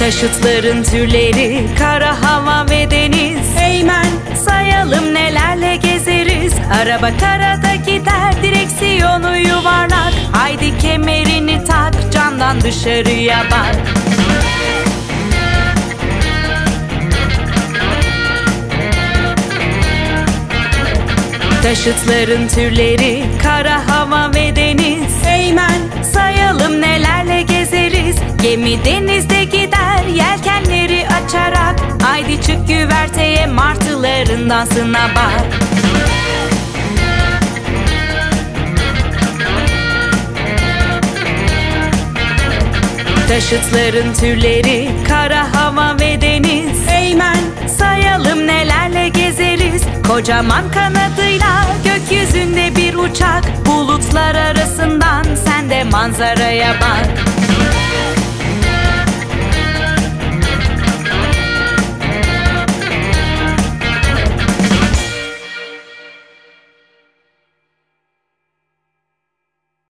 Taşıtların türleri, kara, hava ve deniz. Eymen, sayalım nelerle gezeriz. Araba karada gider, direksiyonu yuvarlak. Haydi kemerini tak, camdan dışarıya bak. Taşıtların türleri, kara, hava ve deniz. Eymen, sayalım nelerle gezeriz. Gemi denizde gider, yelkenleri açarak. Haydi çık güverteye, martıların dansına bak. Taşıtların türleri, kara, hava ve deniz. Eymen, sayalım nelerle gezeriz. Kocaman kanadıyla gökyüzünde bir uçak. Bulutlar arasından sen de manzaraya bak.